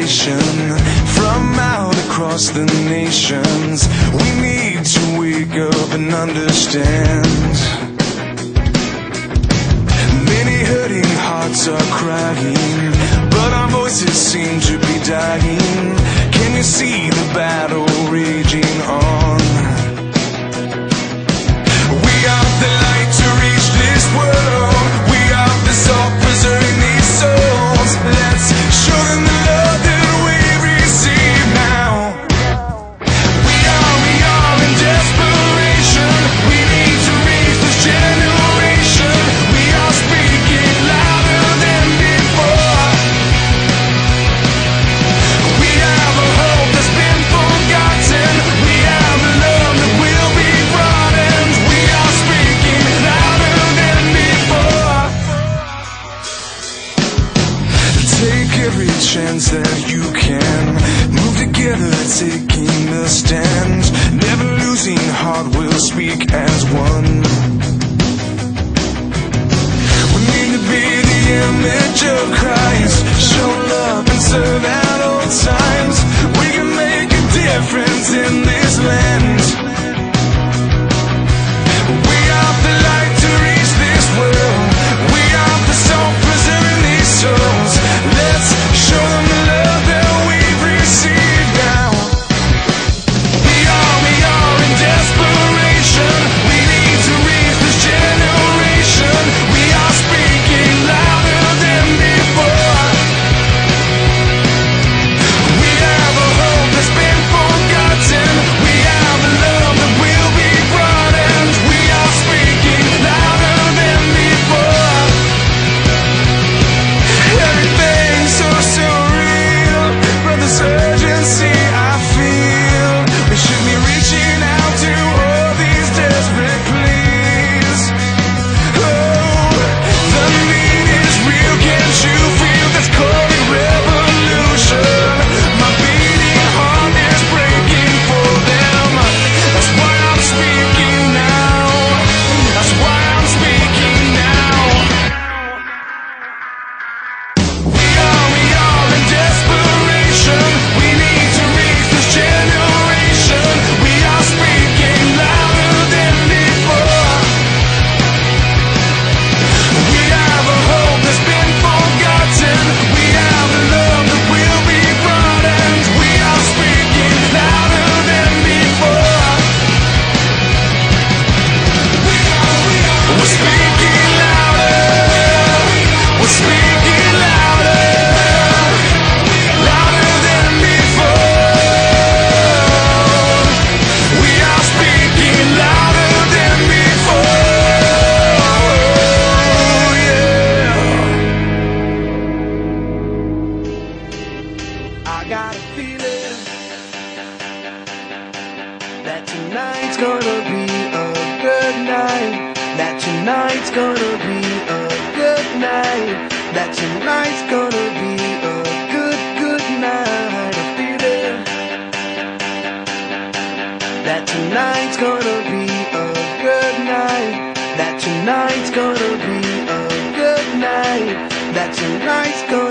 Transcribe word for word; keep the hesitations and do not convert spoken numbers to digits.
inspiration from out across the nations. We need to wake up and understand. Many hurting hearts are crying, but our voices seem to be dying. Can you see the battle raging on? We are the light to reach this world. We are the salt preserving these souls. Let's show them the love that we receive now. We are, we are in desperation. We need to reach this generation. We are speaking louder than before. We have a hope that's been forgotten. We have a love that will be broadened. We are speaking louder than before. Take every chance that you can. Move together, taking the stand. Never losing heart, we'll speak as one. We need to be the image of Christ. Show love and serve at all times. We can make a difference in this land. We are the light to reach this world. We are the salt preserving these souls. Let's show them the love that we've received now. We are, we are in desperation. We need to reach this generation. We are speaking louder than before. We have a hope that's been forgotten. We have a love that will be broadened. We are speaking louder than before. Everything's so surreal, but this urgency I feel. We should be reaching out to all these desperate pleas. Oh, the need is real, can't you feel? That's called a revolution. My beating heart is breaking for them. That's why I'm speaking now. That's why I'm speaking now. We are, we are in desperation. We need to reach this generation. We are speaking louder than before. We have a hope that's been forgotten. We have a love that will be broadened. We are speaking louder than before. We're speaking louder. We're speaking louder. Louder than before. We are speaking louder than before. Yeah. I got a feeling that tonight's gonna be a good night. That tonight's gonna be a good night. That tonight's gonna be a good, good night. A feeling that tonight's gonna be a good night. That tonight's gonna be a good night. That tonight's gonna